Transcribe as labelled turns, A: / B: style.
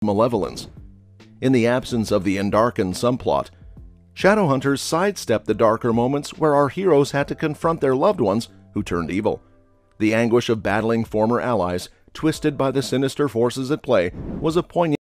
A: malevolence. In the absence of the Endarken subplot, Shadowhunters sidestepped the darker moments where our heroes had to confront their loved ones who turned evil. The anguish of battling former allies, twisted by the sinister forces at play, was a poignant